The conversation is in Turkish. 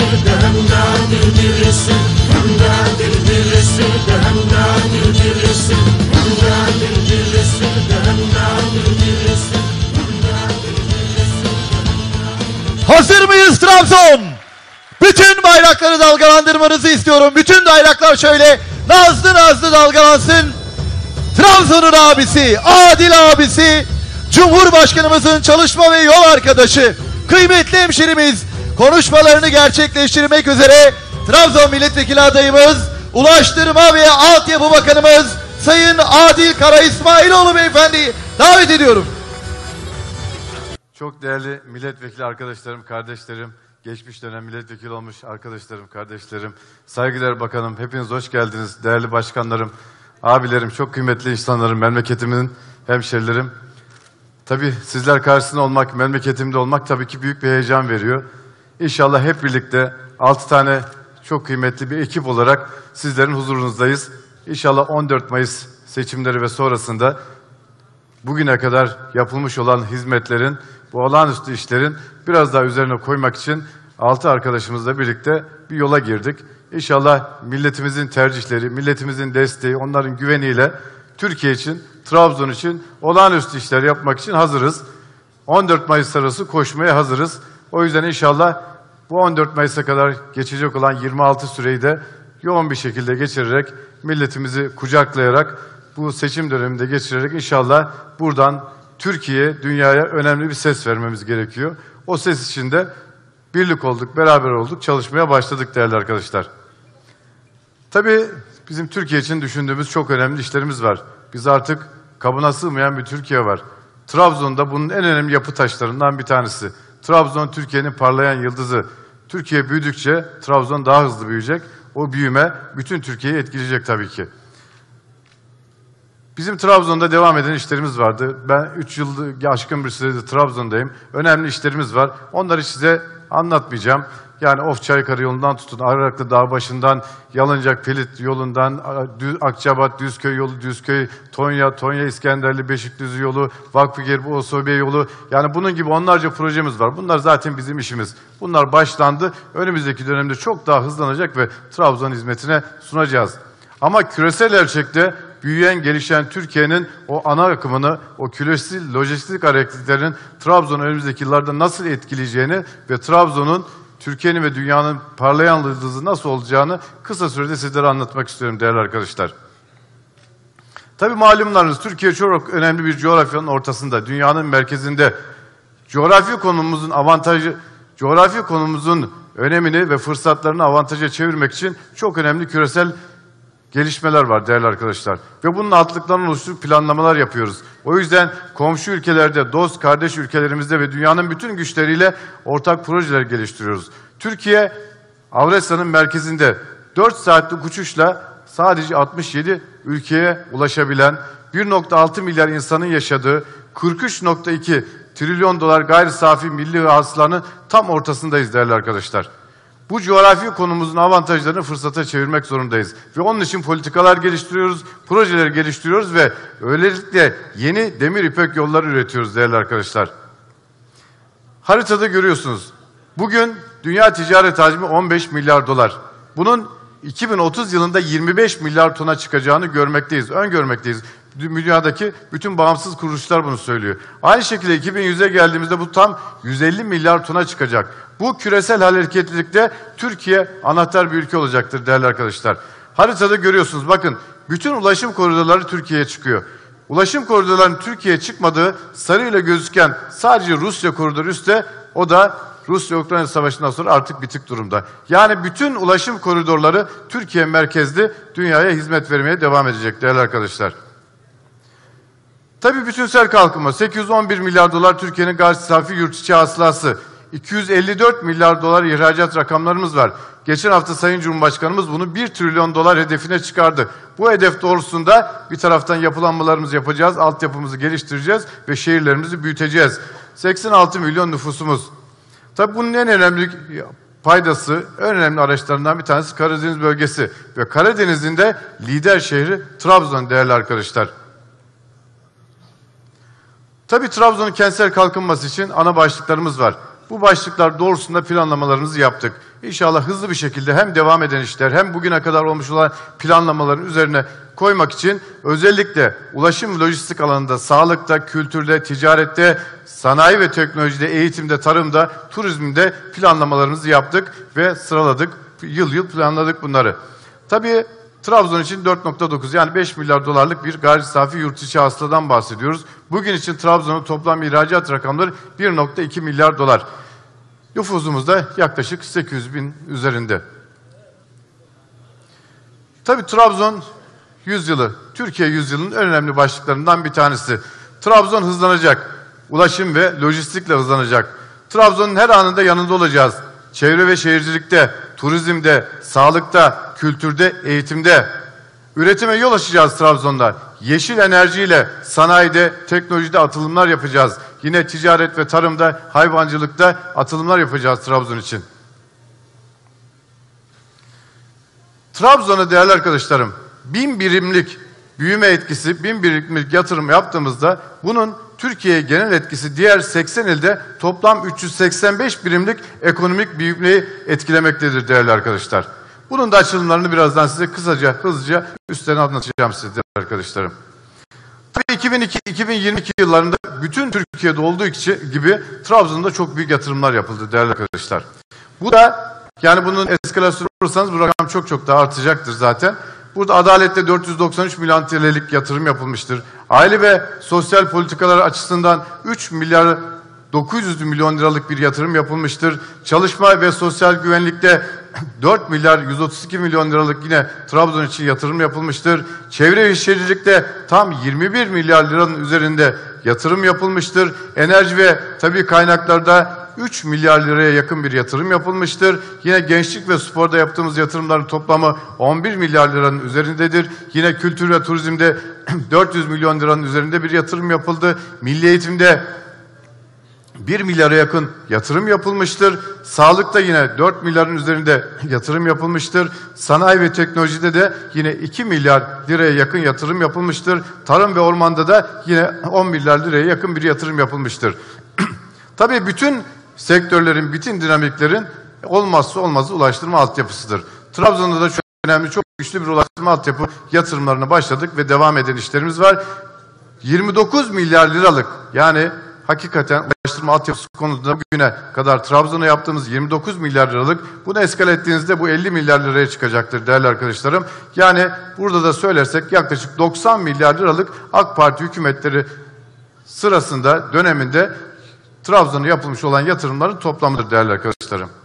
Hazır mıyız Trabzon? Bütün bayrakları dalgalandırmanızı istiyorum. Bütün bayraklar şöyle nazlı nazlı dalgalansın. Trabzon'un abisi, Adil abisi, Cumhurbaşkanımızın çalışma ve yol arkadaşı, kıymetli hemşerimiz, konuşmalarını gerçekleştirmek üzere Trabzon Milletvekili adayımız, Ulaştırma ve Altyapı Bakanımız Sayın Adil Kara İsmailoğlu Beyefendi'yi davet ediyorum. Çok değerli milletvekili arkadaşlarım, kardeşlerim, geçmiş dönem milletvekili olmuş arkadaşlarım, kardeşlerim, saygıdeğer bakanım, hepiniz hoş geldiniz. Değerli başkanlarım, abilerim, çok kıymetli insanlarım, memleketimin hemşerilerim. Tabii sizler karşısında olmak, memleketimde olmak tabii ki büyük bir heyecan veriyor. İnşallah hep birlikte 6 tane çok kıymetli bir ekip olarak sizlerin huzurunuzdayız. İnşallah 14 Mayıs seçimleri ve sonrasında bugüne kadar yapılmış olan hizmetlerin, bu olağanüstü işlerin biraz daha üzerine koymak için 6 arkadaşımızla birlikte bir yola girdik. İnşallah milletimizin tercihleri, milletimizin desteği, onların güveniyle Türkiye için, Trabzon için olağanüstü işler yapmak için hazırız. 14 Mayıs arası koşmaya hazırız. O yüzden inşallah bu 14 Mayıs'a kadar geçecek olan 26 süreyi de yoğun bir şekilde geçirerek, milletimizi kucaklayarak, bu seçim döneminde geçirerek inşallah buradan Türkiye, dünyaya önemli bir ses vermemiz gerekiyor. O ses için de birlik olduk, beraber olduk, çalışmaya başladık değerli arkadaşlar. Tabii bizim Türkiye için düşündüğümüz çok önemli işlerimiz var. Biz artık kabına sığmayan bir Türkiye var. Trabzon'da bunun en önemli yapı taşlarından bir tanesi. Trabzon Türkiye'nin parlayan yıldızı. Türkiye büyüdükçe Trabzon daha hızlı büyüyecek. O büyüme bütün Türkiye'yi etkileyecek tabii ki. Bizim Trabzon'da devam eden işlerimiz vardı. Ben 3 yıl aşkın bir süredir Trabzon'dayım. Önemli işlerimiz var. Onları size anlatmayacağım. Yani Ofçaykara yolundan tutun, Araklı Dağbaşı'ndan, Yalıncak Pelit yolundan, Akçabat, Düzköy yolu, Düzköy, Tonya İskenderli, Beşikdüzü yolu, Vakfıgerbi, Osobe yolu. Yani bunun gibi onlarca projemiz var. Bunlar zaten bizim işimiz. Bunlar başlandı. Önümüzdeki dönemde çok daha hızlanacak ve Trabzon hizmetine sunacağız. Ama küresel ölçekte büyüyen, gelişen Türkiye'nin o ana akımını, o küresel lojistik hareketlerin Trabzon'u önümüzdeki yıllarda nasıl etkileyeceğini ve Trabzon'un Türkiye'nin ve dünyanın parlayan yıldızı nasıl olacağını kısa sürede sizlere anlatmak istiyorum değerli arkadaşlar. Tabii malumlarınız Türkiye çok önemli bir coğrafyanın ortasında, dünyanın merkezinde. Coğrafi konumumuzun avantajı, coğrafi konumumuzun önemini ve fırsatlarını avantaja çevirmek için çok önemli küresel gelişmeler var değerli arkadaşlar. Ve bunun altlıklarını oluşturup planlamalar yapıyoruz. O yüzden komşu ülkelerde, dost, kardeş ülkelerimizde ve dünyanın bütün güçleriyle ortak projeler geliştiriyoruz. Türkiye, Avrasya'nın merkezinde 4 saatlik uçuşla sadece 67 ülkeye ulaşabilen, 1,6 milyar insanın yaşadığı, 43,2 trilyon dolar gayri safi milli hasılanın tam ortasındayız değerli arkadaşlar. Bu coğrafi konumuzun avantajlarını fırsata çevirmek zorundayız. Ve onun için politikalar geliştiriyoruz, projeler geliştiriyoruz ve öylelikle yeni demir ipek yolları üretiyoruz değerli arkadaşlar. Haritada görüyorsunuz. Bugün dünya ticaret hacmi 15 milyar dolar. Bunun 2030 yılında 25 milyar tona çıkacağını görmekteyiz, öngörmekteyiz. Dünyadaki bütün bağımsız kuruluşlar bunu söylüyor. Aynı şekilde 2100'e geldiğimizde bu tam 150 milyar tona çıkacak. Bu küresel hareketlilikte Türkiye anahtar bir ülke olacaktır değerli arkadaşlar. Haritada görüyorsunuz bakın bütün ulaşım koridorları Türkiye'ye çıkıyor. Ulaşım koridorlarının Türkiye'ye çıkmadığı sarıyla gözüken sadece Rusya koridoru üstte, o da Rusya-Ukrayna Savaşı'ndan sonra artık bitik durumda. Yani bütün ulaşım koridorları Türkiye merkezli dünyaya hizmet vermeye devam edecek değerli arkadaşlar. Tabii bütünsel kalkınma, 811 milyar dolar Türkiye'nin gayri safi yurt içi hasılası, 254 milyar dolar ihracat rakamlarımız var. Geçen hafta Sayın Cumhurbaşkanımız bunu 1 trilyon dolar hedefine çıkardı. Bu hedef doğrultusunda bir taraftan yapılanmalarımızı yapacağız, altyapımızı geliştireceğiz ve şehirlerimizi büyüteceğiz. 86 milyon nüfusumuz. Tabii bunun en önemli faydası, en önemli araçlarından bir tanesi Karadeniz bölgesi. Ve Karadeniz'in de lider şehri Trabzon değerli arkadaşlar. Tabii Trabzon'un kentsel kalkınması için ana başlıklarımız var. Bu başlıklar doğrultusunda planlamalarımızı yaptık. İnşallah hızlı bir şekilde hem devam eden işler hem bugüne kadar olmuş olan planlamaların üzerine koymak için özellikle ulaşım ve lojistik alanında, sağlıkta, kültürde, ticarette, sanayi ve teknolojide, eğitimde, tarımda, turizmde planlamalarımızı yaptık ve sıraladık. Yıl yıl planladık bunları. Tabii Trabzon için 4.9 yani 5 milyar dolarlık bir gayri safi yurt içi hasıladan bahsediyoruz. Bugün için Trabzon'un toplam ihracat rakamları 1.2 milyar dolar. Nüfusumuz da yaklaşık 800 bin üzerinde. Tabii Trabzon yüzyılı, Türkiye yüzyılının en önemli başlıklarından bir tanesi. Trabzon hızlanacak. Ulaşım ve lojistikle hızlanacak. Trabzon'un her anında yanında olacağız. Çevre ve şehircilikte, turizmde, sağlıkta, kültürde, eğitimde. Üretime yol açacağız Trabzon'da. Yeşil enerjiyle sanayide, teknolojide atılımlar yapacağız. Yine ticaret ve tarımda, hayvancılıkta atılımlar yapacağız Trabzon için. Trabzon'a değerli arkadaşlarım, 1000 birimlik büyüme etkisi, 1000 birimlik yatırım yaptığımızda bunun Türkiye'ye genel etkisi diğer 80 ilde toplam 385 birimlik ekonomik büyümeyi etkilemektedir değerli arkadaşlar. Bunun da açılımlarını birazdan size kısaca, hızlıca üstten anlatacağım size değerli arkadaşlarım. Tabii 2002-2022 yıllarında bütün Türkiye'de olduğu gibi Trabzon'da çok büyük yatırımlar yapıldı değerli arkadaşlar. Bu da yani bunun eskalasyonu olursanız bu rakam çok daha artacaktır zaten. Burada adalette 493 milyon TL'lik yatırım yapılmıştır. Aile ve sosyal politikalar açısından 3 milyar 900 milyon liralık bir yatırım yapılmıştır. Çalışma ve sosyal güvenlikte 4 milyar 132 milyon liralık yine Trabzon için yatırım yapılmıştır. Çevre ve şehircilikte tam 21 milyar liranın üzerinde yatırım yapılmıştır. Enerji ve tabii kaynaklarda 3 milyar liraya yakın bir yatırım yapılmıştır. Yine gençlik ve sporda yaptığımız yatırımların toplamı 11 milyar liranın üzerindedir. Yine kültür ve turizmde 400 milyon liranın üzerinde bir yatırım yapıldı. Milli eğitimde 1 milyara yakın yatırım yapılmıştır. Sağlıkta yine 4 milyarın üzerinde yatırım yapılmıştır. Sanayi ve teknolojide de yine 2 milyar liraya yakın yatırım yapılmıştır. Tarım ve ormanda da yine 10 milyar liraya yakın bir yatırım yapılmıştır. Tabii bütün sektörlerin, bütün dinamiklerin olmazsa olmazı ulaştırma altyapısıdır. Trabzon'da da çok önemli, çok güçlü bir ulaştırma altyapı yatırımlarına başladık ve devam eden işlerimiz var. 29 milyar liralık yani hakikaten ulaştırma altyapısı konusunda bugüne kadar Trabzon'a yaptığımız 29 milyar liralık, bunu eskale ettiğinizde bu 50 milyar liraya çıkacaktır değerli arkadaşlarım. Yani burada da söylersek yaklaşık 90 milyar liralık AK Parti hükümetleri sırasında, döneminde Trabzon'a yapılmış olan yatırımların toplamıdır değerli arkadaşlarım.